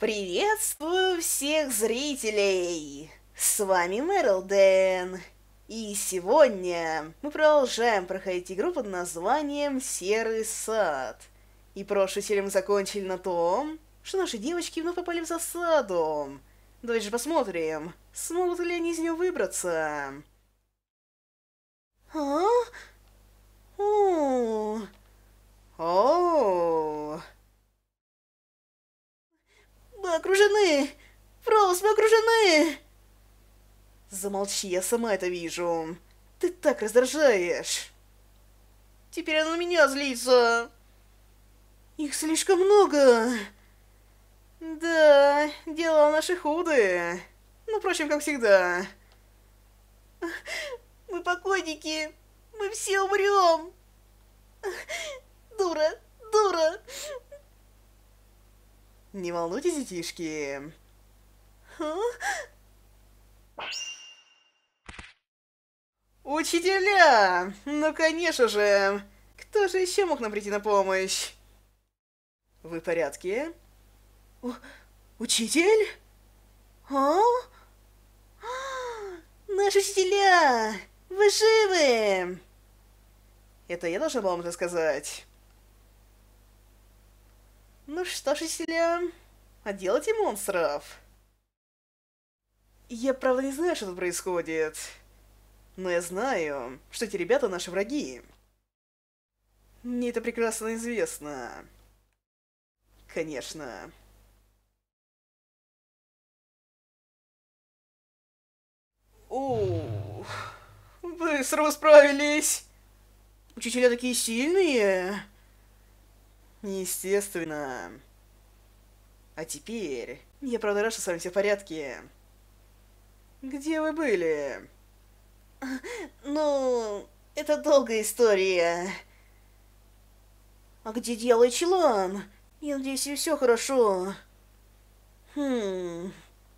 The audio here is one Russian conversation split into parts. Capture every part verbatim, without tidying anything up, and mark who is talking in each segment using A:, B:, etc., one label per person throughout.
A: Приветствую всех зрителей! С вами Мерлден. И сегодня мы продолжаем проходить игру под названием Серый сад. И прошлую серию мы закончили на том, что наши девочки вновь попали в засаду. Давайте же посмотрим, смогут ли они из нее выбраться. А? О. О. Мы окружены! Роуз, мы окружены! Замолчи, я сама это вижу. Ты так раздражаешь. Теперь она на меня злится. Их слишком много. Да, дела наши худые. Ну, впрочем, как всегда. Мы покойники. Мы все умрем. Дура, дура. Не волнуйтесь, детишки. А? Учителя! Ну, конечно же! Кто же еще мог нам прийти на помощь? Вы в порядке? У учитель? А? Наши учителя! Вы живы! Это я должна была вам это сказать. Ну что ж, учителя, отделайте монстров. Я, правда, не знаю, что тут происходит. Но я знаю, что эти ребята наши враги. Мне это прекрасно известно. Конечно. Ух, быстро вы справились. Учителя такие сильные. Естественно. А теперь, я правда рад, что с вами все в порядке. Где вы были? Ну, это долгая история. А где Дьявол и Челан? Я надеюсь, и все хорошо. Хм.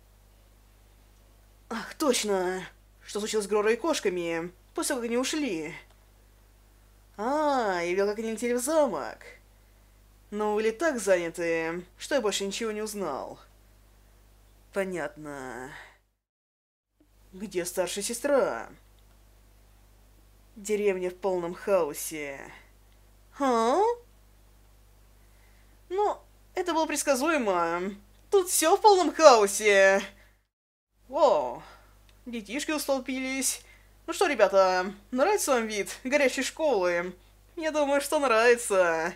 A: Ах, точно. Что случилось с Гророй и кошками, после того, как они ушли? А, я видел, как они летели в замок. Но вы были так заняты, что я больше ничего не узнал. Понятно. Где старшая сестра? Деревня в полном хаосе. А? Ну, это было предсказуемо. Тут все в полном хаосе. О, детишки устолпились. Ну что, ребята, нравится вам вид горящей школы? Я думаю, что нравится.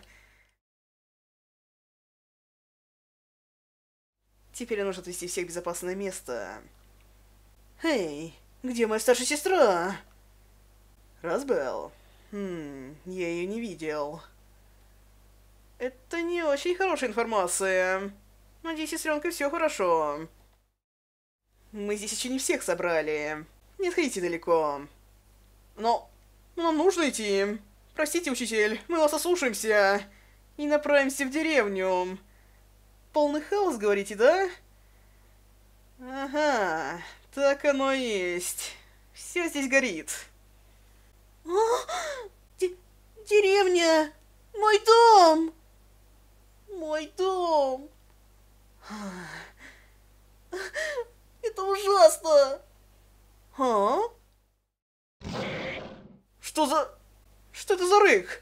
A: Теперь нужно отвезти всех в безопасное место. Эй, где моя старшая сестра? Разбел? Хм, я ее не видел. Это не очень хорошая информация. Надеюсь, с сестренкой все хорошо. Мы здесь еще не всех собрали. Не отходите далеко. Но... но нам нужно идти. Простите, учитель, мы вас ослушаемся. И направимся в деревню. Полный хаос, говорите, да? Ага, так оно и есть. Все здесь горит. А, деревня! Мой дом! Мой дом! Это ужасно! А? Что за... Что это за рык?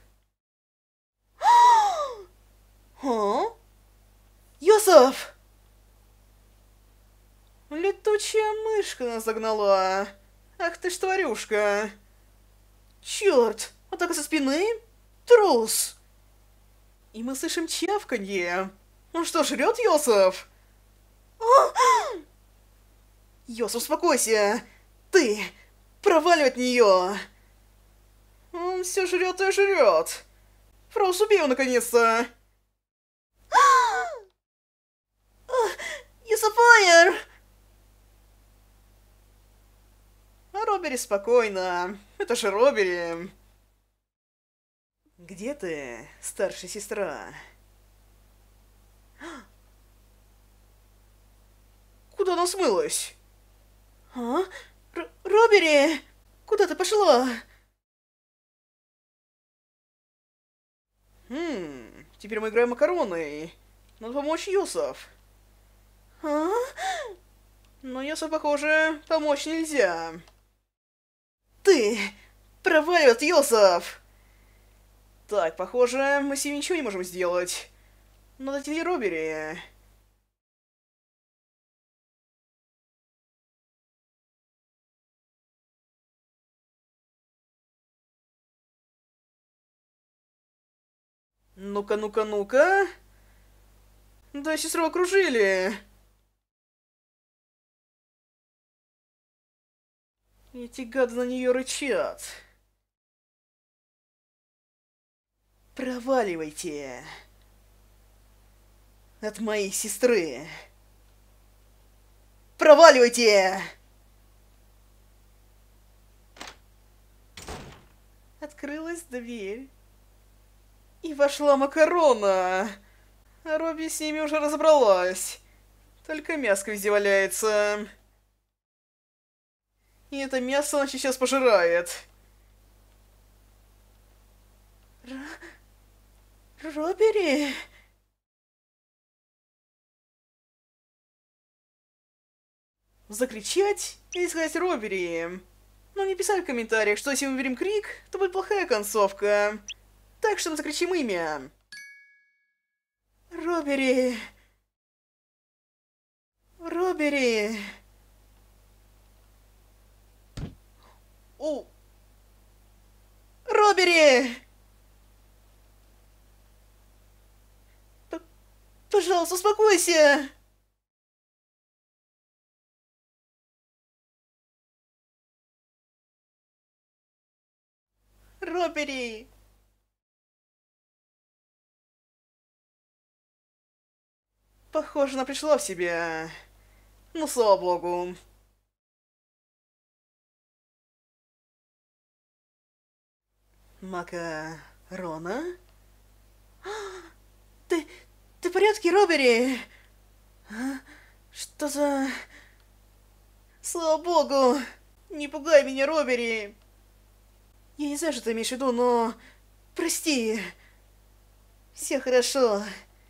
A: А? Йосеф! Летучая мышка нас загнала. Ах ты ж тварюшка. Черт, атака со спины? Трус! И мы слышим чавканье. Он что, жрет Йосеф? Йосеф, успокойся. Ты, проваливай от нее. Он все жрет и жрет. Фроуз, убей его наконец-то. Юсафайер! А Робери спокойно. Это же Робери. Где ты, старшая сестра? Куда она смылась? А? Р Робери! Куда ты пошла? Хм, теперь мы играем макароны. Надо помочь Юсов. Йосеф, похоже, помочь нельзя. Ты! Проваливает, Йосеф! Так, похоже, мы с ним ничего не можем сделать. Надо идти Робери. Ну-ка, ну-ка, ну-ка. Да, сестру окружили. Эти гады на нее рычат. Проваливайте. От моей сестры. Проваливайте! Открылась дверь. И вошла Макарона. А Робби с ними уже разобралась. Только мяско везде валяется. И это мясо она сейчас пожирает. Р... Робери? Закричать и сказать Робери. Но не писали в комментариях, что если мы уберем крик, то будет плохая концовка. Так что мы закричим имя. Робери. Робери. О. Робери! П Пожалуйста, успокойся! Робери! Похоже, она пришла в себя. Ну, слава богу. Макарона? Ты... ты в порядке, Робери? А? Что за... Слава богу! Не пугай меня, Робери! Я не знаю, что ты имеешь в виду, но... Прости. Все хорошо.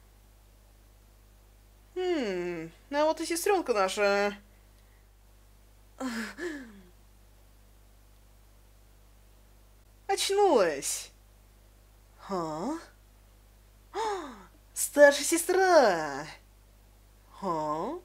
A: Хм... А вот и сестренка наша. Очнулась. А? Старшая сестра. А?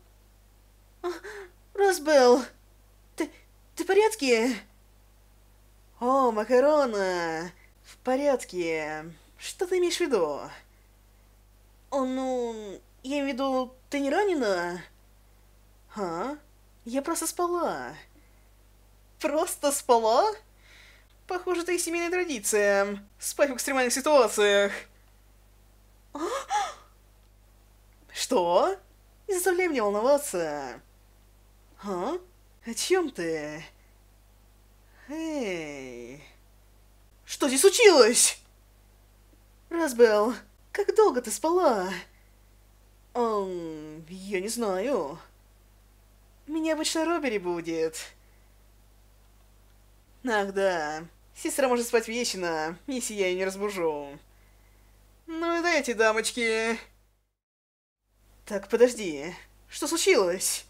A: Разбел. Ты... ты в порядке? О, Макарона. В порядке. Что ты имеешь в виду? О, ну... я имею в виду, ты не ранена? А? Я просто спала. Просто спала? Похоже, это их семейная традиция. Спать в экстремальных ситуациях. Что? Не заставляй меня волноваться. А? О чем ты? Эй. Что здесь случилось? Разбел, как долго ты спала? Эм, я не знаю. Меня обычно Робери будет. Ах да, сестра может спать вечно, если я ее не разбужу. Ну и дайте, дамочки. Так, подожди, что случилось?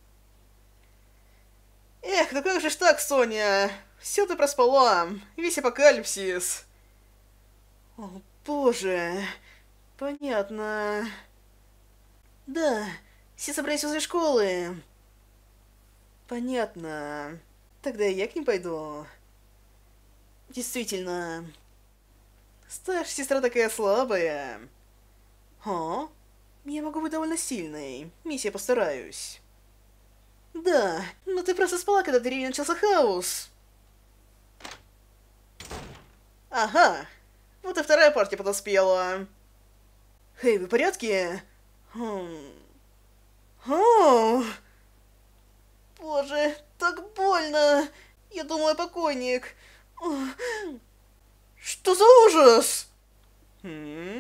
A: Эх, ну как же ж так, Соня? Все ты проспала, весь апокалипсис. О, боже, понятно. Да, все собрались возле школы. Понятно. Тогда я к ним пойду. Действительно. Старшая сестра такая слабая. О, я могу быть довольно сильной, если я постараюсь. Да, но ты просто спала, когда в деревне начался хаос. Ага, вот и вторая партия подоспела. Эй, вы в порядке? Хм... О! Боже, так больно! Я думала, покойник. Что за ужас? Хм?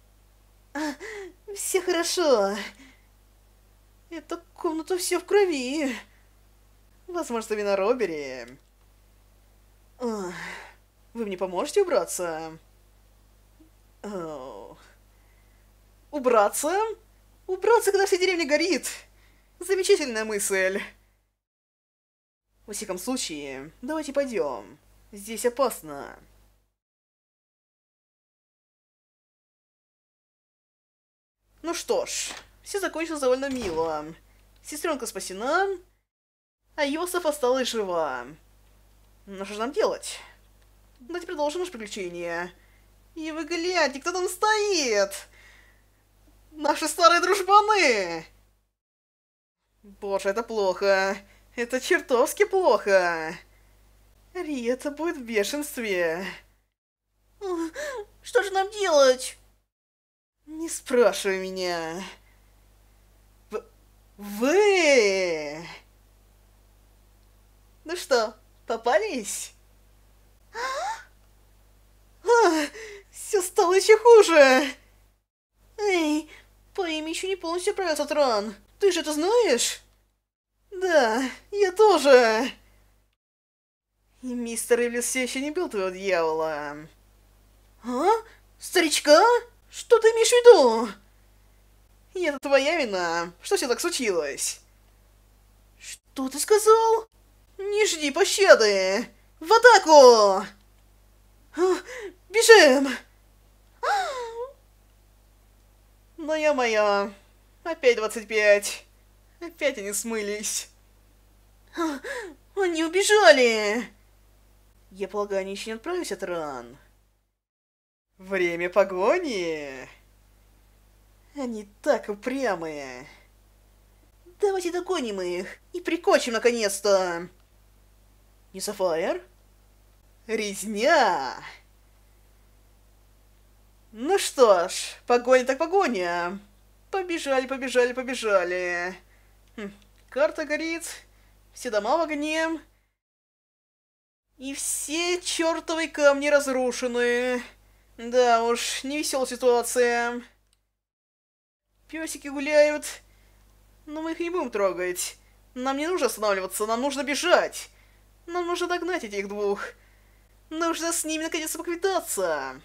A: Все хорошо. Эта комната все в крови. Возможно, вина Робери. Вы мне поможете убраться? О. Убраться? Убраться, когда вся деревня горит. Замечательная мысль. Во всяком случае, давайте пойдем. Здесь опасно. Ну что ж, все закончилось довольно мило. Сестренка спасена, а Йосеф осталась жива. Ну что же нам делать? Давайте продолжим наше приключение. И вы гляньте, кто там стоит! Наши старые дружбаны! Боже, это плохо. Это чертовски плохо. Риета будет в бешенстве. Что же нам делать? Не спрашивай меня. В... Вы... Ну что, попались? А, все стало еще хуже. Эй, Пэйми еще не полностью оправился от ран. Ты же это знаешь? Да, я тоже. И мистер Ивлис все еще не бил твоего дьявола. А? Старичка? Что ты имеешь в виду? И это твоя вина. Что все так случилось? Что ты сказал? Не жди пощады. В атаку! Бежим! Ну ё-моё. Опять двадцать пять. Опять они смылись. Они убежали! Я полагаю, они еще не отправились от ран. Время погони! Они так упрямые. Давайте догоним их и прикончим наконец-то. Не Сафайр? Резня! Ну что ж, погоня так погоня. Побежали, побежали, побежали. Хм, карта горит, все дома в огне. И все чертовы камни разрушены. Да уж, невеселая ситуация. Песики гуляют. Но мы их не будем трогать. Нам не нужно останавливаться, нам нужно бежать. Нам нужно догнать этих двух. Нужно с ними наконец-то поквитаться.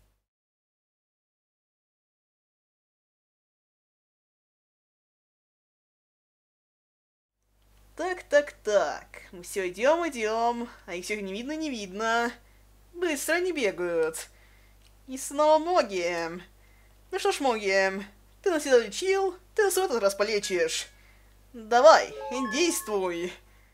A: Так, так, так. Мы все идем, идем, а их всех не видно, не видно. Быстро они бегают. И снова Моги. Ну что ж, Моги, ты нас всегда лечил, ты нас в этот раз полечишь. Давай, действуй.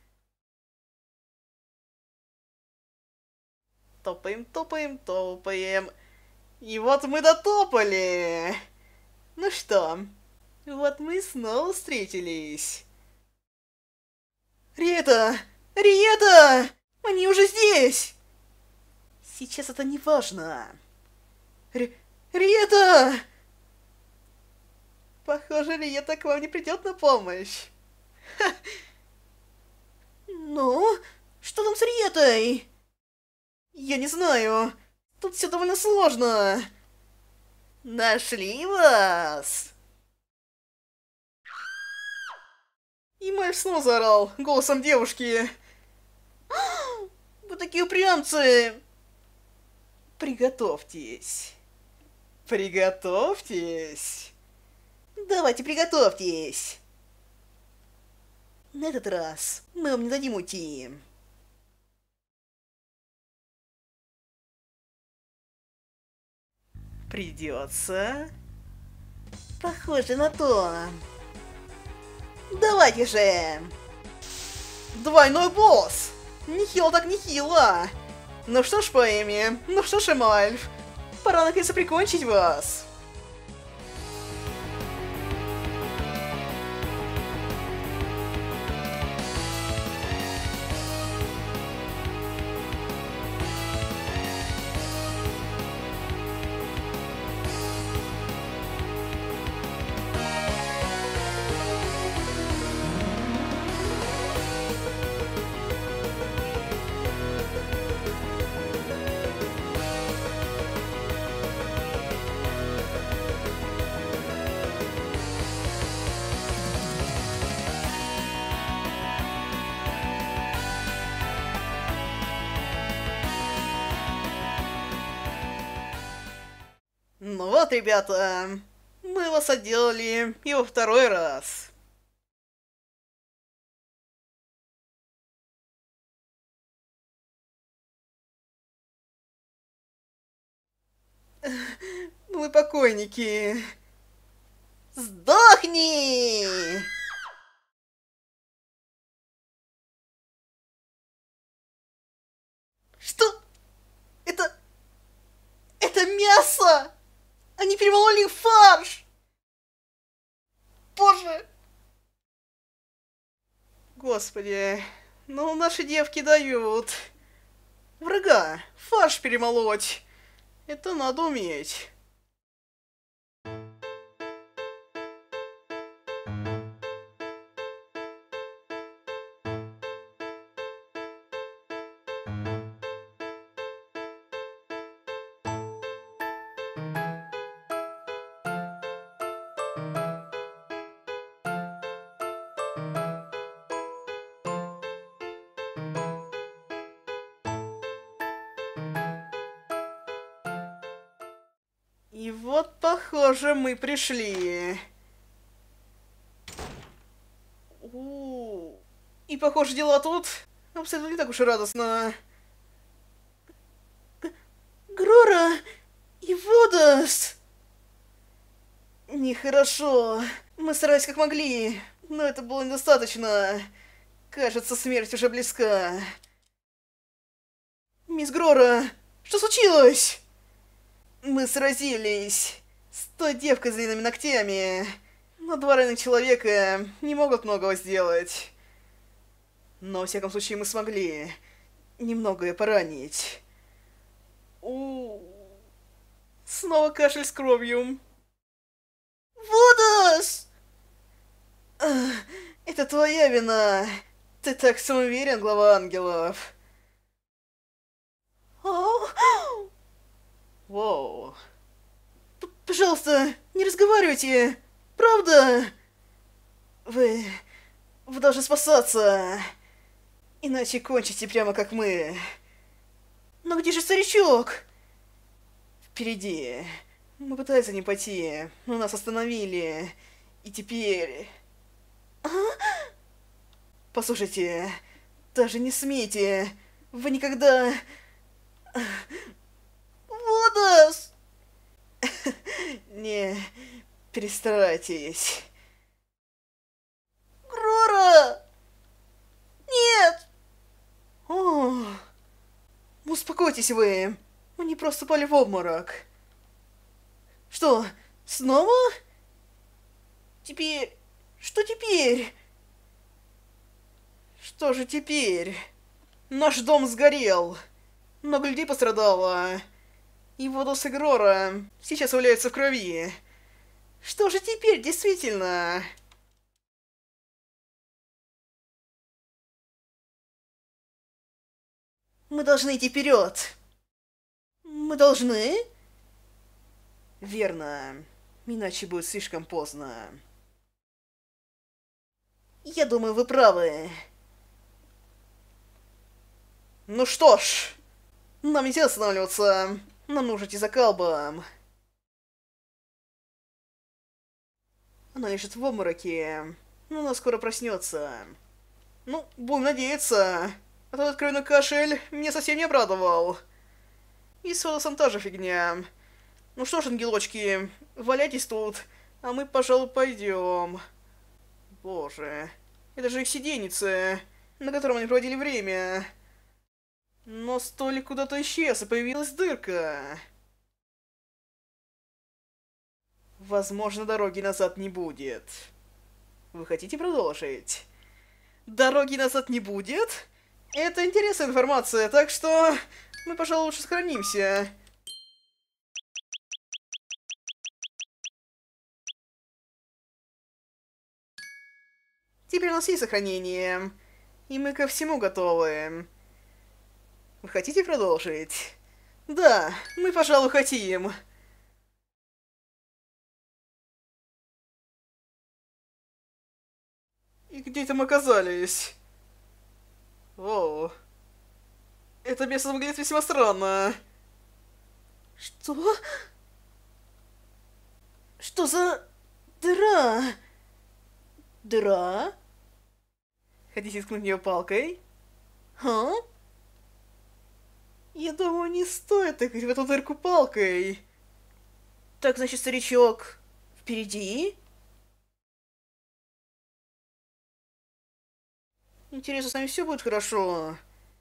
A: Топаем, топаем, топаем. И вот мы дотопали. Ну что, вот мы снова встретились. Риета! Риета! Они уже здесь! Сейчас это не важно. Ри... Риета! Похоже, Риета к вам не придет на помощь. Ха. Ну, что там с Риетой? Я не знаю. Тут все довольно сложно. Нашли вас! И Мальф снова заорал голосом девушки. Вы такие упрямцы! Приготовьтесь. Приготовьтесь. Давайте приготовьтесь. На этот раз мы вам не дадим уйти. Придется. Похоже на то. Давайте же! Двойной босс! Нехило так нехило! Ну что ж, Пэйми, ну что ж, Мальф, пора наконец-то прикончить вас! Ну вот, ребята, мы вас отделали и во второй раз. Мы покойники. Сдохни! Что? Это... Это мясо! Они перемололи фарш! Боже! Господи, ну наши девки дают. Врага, фарш перемолоть. Это надо уметь. И вот, похоже, мы пришли. У-у-у. И, похоже, дела тут обстоят не так уж и радостно. Г Грора и Водос. Нехорошо. Мы старались как могли, но это было недостаточно. Кажется, смерть уже близка. Мисс Грора, что случилось? Мы сразились с той девкой с длинными ногтями, но два раненых человека не могут многого сделать. Но, во всяком случае, мы смогли немного ее поранить. У, снова кашель с кровью. Водос! Это твоя вина. Ты так самоуверен, глава ангелов. Воу. П Пожалуйста, не разговаривайте. Правда? Вы... Вы должны спасаться. Иначе кончите прямо как мы. Но где же старичок? Впереди. Мы пытались за ним пойти, но нас остановили. И теперь... А? Послушайте, даже не смейте. Вы никогда... Водос! Не, перестарайтесь. Грора! Нет! О, успокойтесь вы. Они просто упали в обморок. Что, снова? Теперь... Что теперь? Что же теперь? Наш дом сгорел. Много людей пострадало. И Водос и Грора сейчас валяются в крови. Что же теперь, действительно? Мы должны идти вперед. Мы должны? Верно. Иначе будет слишком поздно. Я думаю, вы правы. Ну что ж, нам нельзя останавливаться. Нам нужно идти за Калбом. Она лежит в обмороке, но она скоро проснется. Ну, будем надеяться. А тот откровенный кашель меня совсем не обрадовал. И с Водосом та же фигня. Ну что ж, ангелочки, валяйтесь тут, а мы, пожалуй, пойдем. Боже, это же их сиденьице, на котором они проводили время. Но столик куда-то исчез, и появилась дырка. Возможно, дороги назад не будет. Вы хотите продолжить? Дороги назад не будет? Это интересная информация, так что мы, пожалуй, лучше сохранимся. Теперь у нас есть сохранение, и мы ко всему готовы. Вы хотите продолжить? Да, мы, пожалуй, хотим. И где там оказались? О, это место выглядит весьма странно. Что? Что за дыра? Дыра? Хотите ткнуть в нее палкой? Ха? Я думаю, не стоит тыкать в эту дырку палкой. Так, значит, старичок впереди? Интересно, с нами все будет хорошо?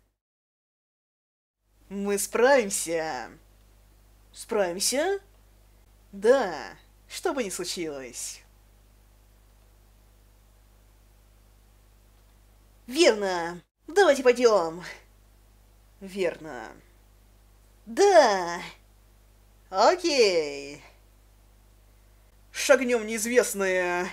A: Мы справимся. Справимся? Да, что бы ни случилось. Верно. Давайте пойдем. Верно. Да. Окей. Шагнем в неизвестное.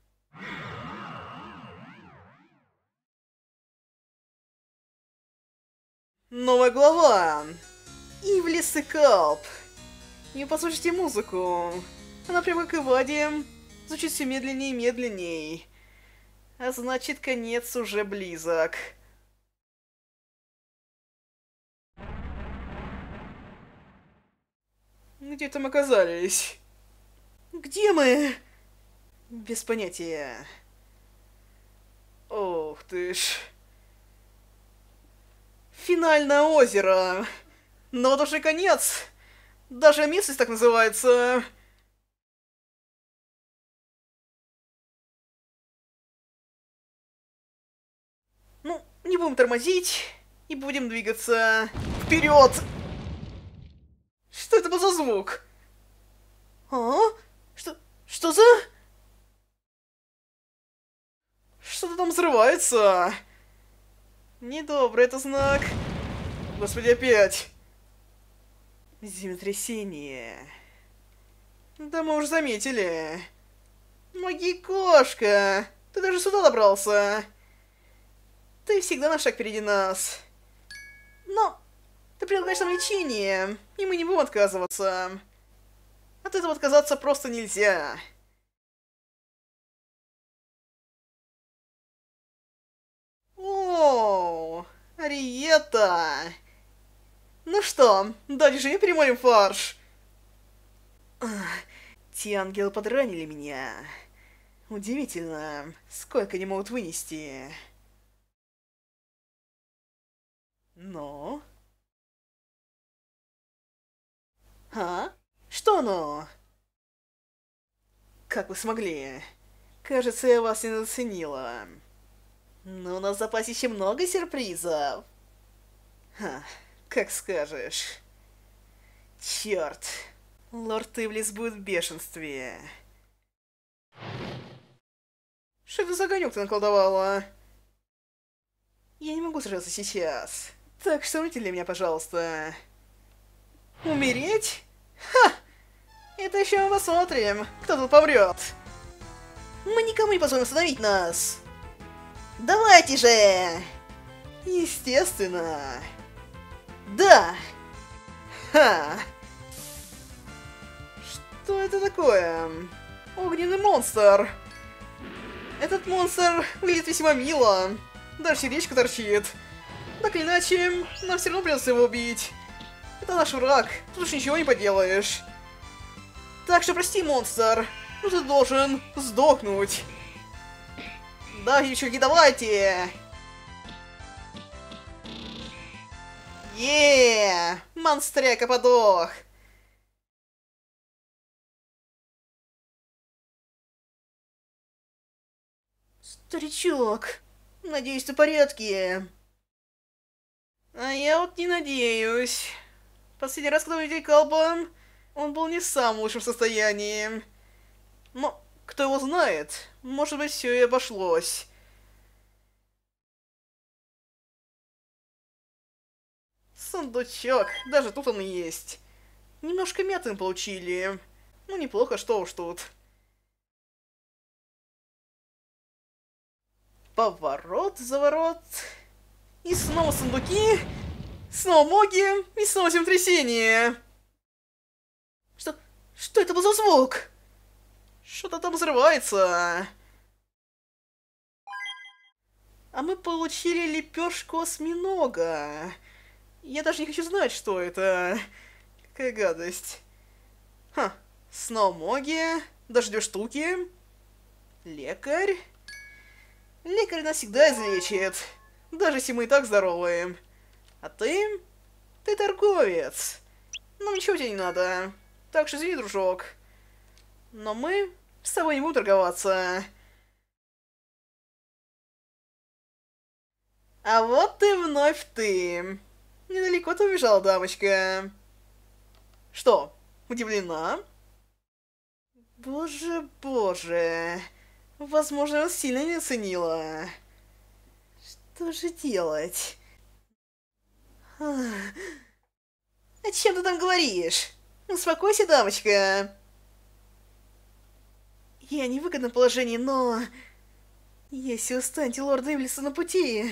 A: Новая глава. Ивлис и Калп. И послушайте музыку. Она прямо как и Вади. Звучит все медленнее и медленней. А значит, конец уже близок. Где там оказались? Где мы? Без понятия. Ох ты ж. Финальное озеро. Но вот уже конец. Даже местность так называется. Ну, не будем тормозить. И будем двигаться вперед. Что это был за звук? А? Что? Что за? Что-то там взрывается. Недобрый это знак. Господи, опять. Землетрясение. Да мы уже заметили. Маги-кошка. Ты даже сюда добрался. Ты всегда на шаг впереди нас. Но ты предлагаешь нам лечение, и мы не будем отказываться. От этого отказаться просто нельзя. О, Ариета. Ну что, дальше я перемолим фарш. Ах, те ангелы подранили меня. Удивительно, сколько они могут вынести. Но... А? Что оно? Как вы смогли? Кажется, я вас не заценила. Но у нас в запасе еще много сюрпризов. Ха, как скажешь. Черт. Лорд Ивлис будет в бешенстве. Что это за огонек ты наколдовала? Я не могу сражаться сейчас. Так что умрите для меня, пожалуйста. Умереть? Ха! Это еще мы посмотрим, кто тут помрет. Мы никому не позволим остановить нас. Давайте же! Естественно. Да! Ха! Что это такое? Огненный монстр. Этот монстр выглядит весьма мило. Даже сердечко торчит. Так или иначе, нам все равно придется его убить. Это наш враг, тут уж ничего не поделаешь. Так что прости, монстр, но ты должен сдохнуть. Да, девчонки, давайте! Еее! Монстряка подох! Старичок, надеюсь, ты в порядке. А я вот не надеюсь. Последний раз, когда мы видели Калпа, он был не в самом лучшем состоянии. Но, кто его знает, может быть, все и обошлось. Сундучок, даже тут он есть. Немножко мяты мы получили. Ну, неплохо, что уж тут. Поворот, заворот. И снова сундуки. Снова моги. И снова землетрясение. Что? Что это был за звук? Что-то там взрывается. А мы получили лепешку осьминога. Я даже не хочу знать, что это. Какая гадость. Ха. Снова моги. Даже две штуки. Лекарь. Лекарь нас всегда излечит. Даже если мы и так здоровы. А ты? Ты торговец. Ну ничего тебе не надо. Так что извини, дружок. Но мы с тобой не будем торговаться. А вот и вновь ты. Недалеко ты убежала, дамочка. Что, удивлена? Боже, боже. Возможно, я вас сильно не оценила. Что же делать? Ах. О чем ты там говоришь? Успокойся, дамочка. Я не в выгодном положении, но... Если вы станете лорда Ивлиса на пути...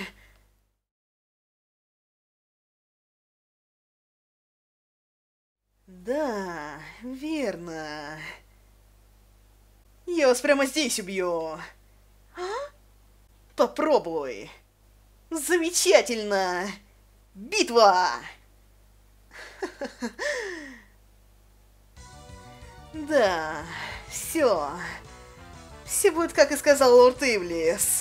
A: Да, верно. Я вас прямо здесь убью. А? Попробуй. Замечательно. Битва! Да, все. Все будет, как и сказал лорд Ивлис.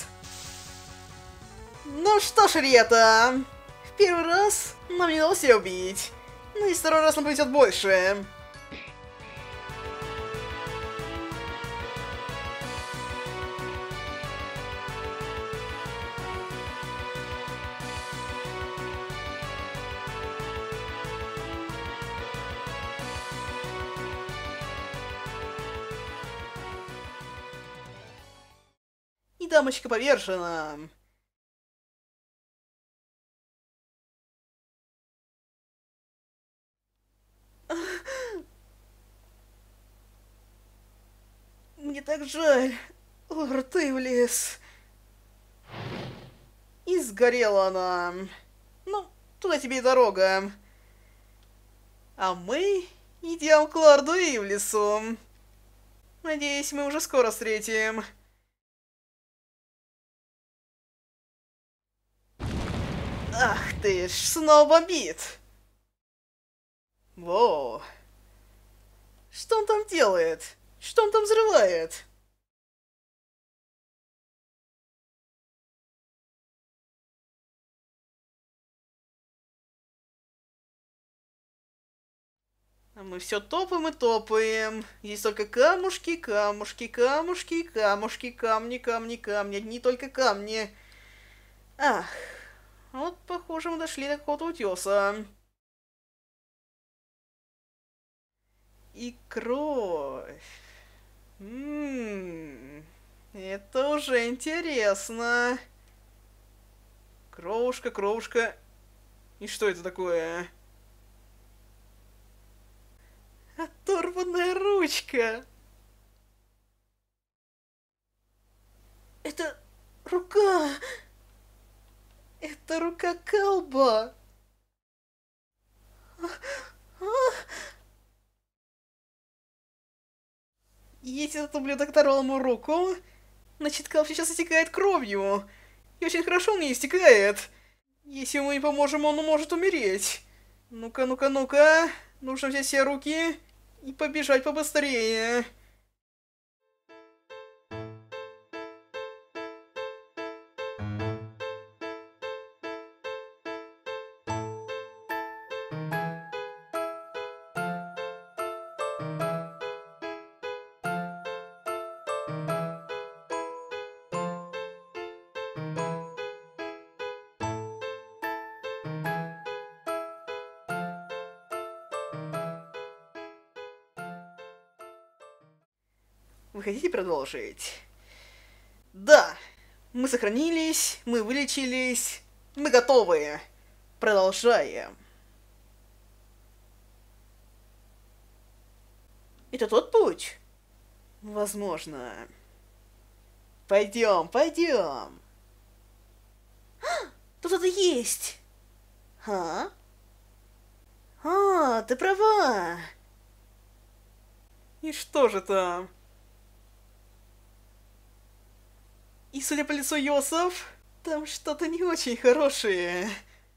A: Ну что ж, Риета, в первый раз нам не удалось ее убить. Ну и второй раз нам повезет больше. И дамочка повержена. Мне так жаль, лорд Ивлис. И сгорела она. Ну, туда тебе и дорога. А мы идем к лорду Ивлису. Надеюсь, мы уже скоро встретим. Ах ты ж, снова бомбит. Воу. Что он там делает? Что он там взрывает? А мы все топаем и топаем. Здесь только камушки, камушки, камушки, камушки, камни, камни, камни. Одни только камни. Ах, вот, похоже, мы дошли до какого-то утеса. И кровь. Ммм, это уже интересно. Кровушка, кровушка. И что это такое? Оторванная ручка. Это рука. Это рука Калба. Если этот ублюдок оторвал ему руку, значит, Калб сейчас истекает кровью. И очень хорошо он не истекает. Если мы не поможем, он может умереть. Ну-ка, ну-ка, ну-ка. Нужно взять все руки и побежать побыстрее. Вы хотите продолжить? Да, мы сохранились, мы вылечились, мы готовы. Продолжаем. Это тот путь? Возможно. Пойдем, пойдем. Тут это есть. А? А, ты права. И что же там? И судя по лицу Йосеф, там что-то не очень хорошее.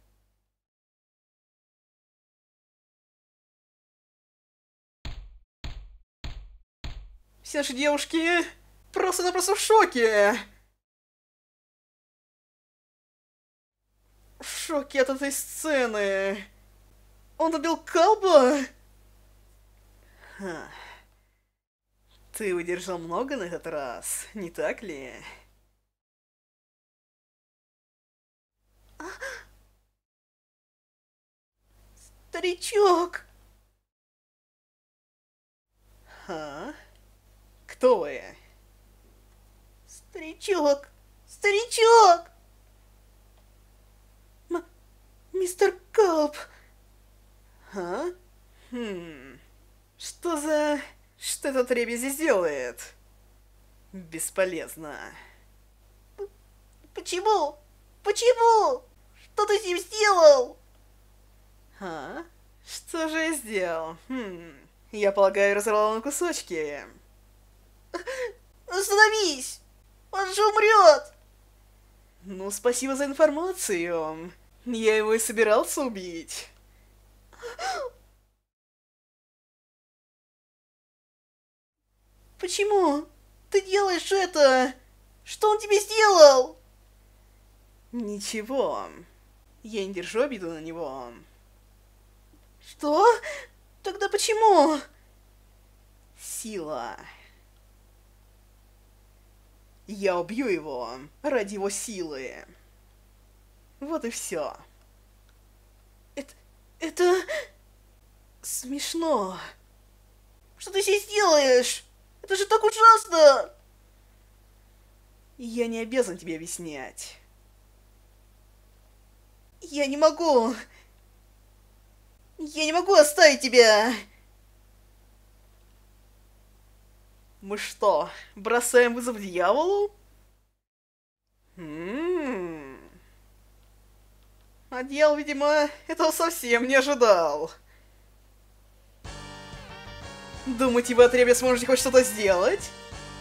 A: Все наши девушки просто-напросто в шоке. В шоке от этой сцены. Он убил Калба? Ха. Ты выдержал много на этот раз, не так ли? Старичок! Ха? Кто вы? Старичок! Старичок! М мистер Калп! А? Хм... Что за... Что этот ребя здесь делает? Бесполезно. П почему? Почему? Что ты с ним сделал? А? Что же я сделал? Хм... Я полагаю, разорвал на кусочки. Остановись! Он же умрет! Ну, спасибо за информацию. Я его и собирался убить. Почему ты делаешь это? Что он тебе сделал? Ничего. Я не держу обиду на него. Что? Тогда почему? Сила. Я убью его ради его силы. Вот и все. Это... это... смешно. Что ты здесь делаешь? Это же так ужасно! Я не обязан тебе объяснять. Я не могу. Я не могу оставить тебя. Мы что, бросаем вызов дьяволу? М-м-м. А дьявол, видимо, этого совсем не ожидал. Думаете, вы от Ребя сможете хоть что-то сделать?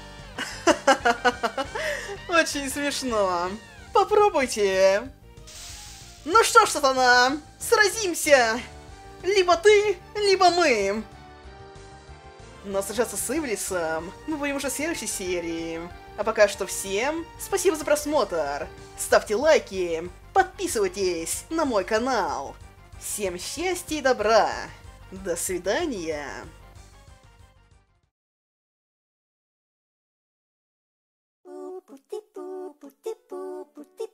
A: Очень смешно. Попробуйте. Ну что ж, сатана, сразимся. Либо ты, либо мы. Но сражаться с Ивлисом мы будем уже в следующей серии. А пока что всем спасибо за просмотр. Ставьте лайки, подписывайтесь на мой канал. Всем счастья и добра. До свидания. Пути-пу, пути-пу, пути-пу.